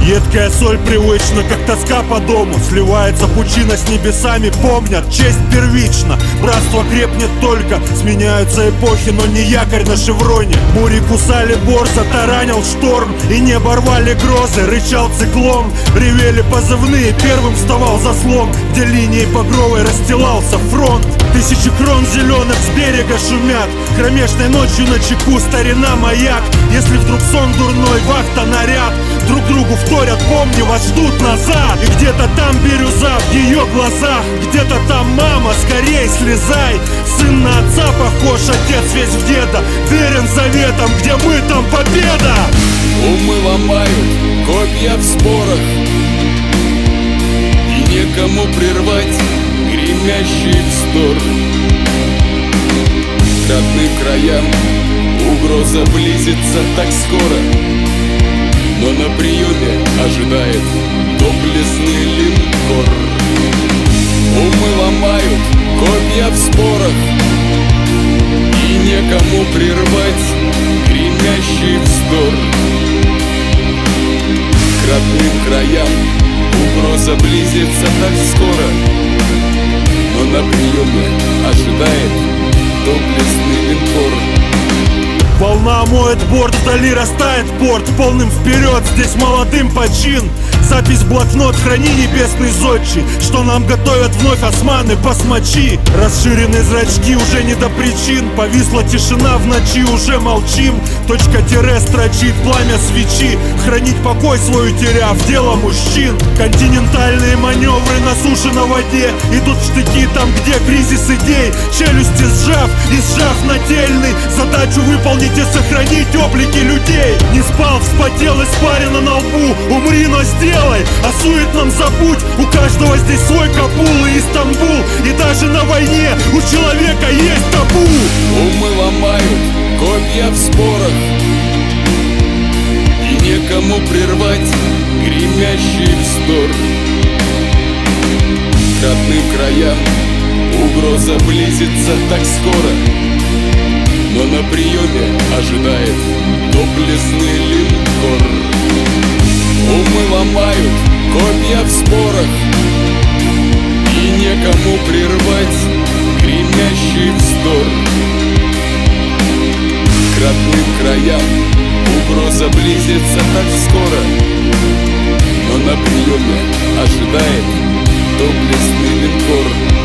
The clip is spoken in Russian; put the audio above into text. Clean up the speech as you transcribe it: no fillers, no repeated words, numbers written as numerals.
Едкая соль привычна, как тоска по дому. Сливается пучина с небесами, помнят, честь первична. Братство крепнет только, сменяются эпохи, но не якорь на шевроне. Бури кусали борза, таранил шторм, и небо рвали грозы, рычал циклон. Ревели позывные, первым вставал заслон, где линией багровой расстилался фронт. Тысячи крон зеленых с берега шумят, кромешной ночью на чеку старина маяк. Если вдруг сон дурной, вахта наряд, друг другу вторят, помни, вас ждут назад. И где-то там бирюза в ее глазах, где-то там мама, скорей слезай. Сын на отца похож, отец весь в деда, верен заветам, где мы, там победа. Умы ломают, копья в спорах, и некому прервать гремящий вздор. К родным краям угроза близится так скоро, но на приеме ожидает доблестный линкор. Умы ломают, копья в спорах, и некому прервать гремящий вздор. К родным краям угроза близится так скоро, но на приеме ожидает доблестный линкор. Волна моет борт, вдали растает порт, полным вперед, здесь молодым почин. Запись в блокнот, храни небесный зодчий, что нам готовят вновь османы, басмачи. Расширены зрачки, уже не до причин, повисла тишина, в ночи уже молчим. Точка тире строчит пламя свечи, хранить покой свой утеряв, дело мужчин. Континентальные маневры на суше, на воде, идут штыки там, где кризис идей. Челюсти сжав и сжав нательный, задачу выполнить и сохранить облики людей. Не спал, вспотел, испарина на лбу, умри, но сделай, о суетном забудь. У каждого здесь свой Кабул и Истамбул, и даже на войне у человека есть табу. Умы ломают, копья в спорах, и некому прервать гремящий вздор. К родным краям угроза близится так скоро, но на приеме ожидает доблестный линкор. Умы ломают, копья в спорах, и некому прервать гремящий вздор. К родным краям угроза близится так скоро, но на приеме ожидает доблестный линкор.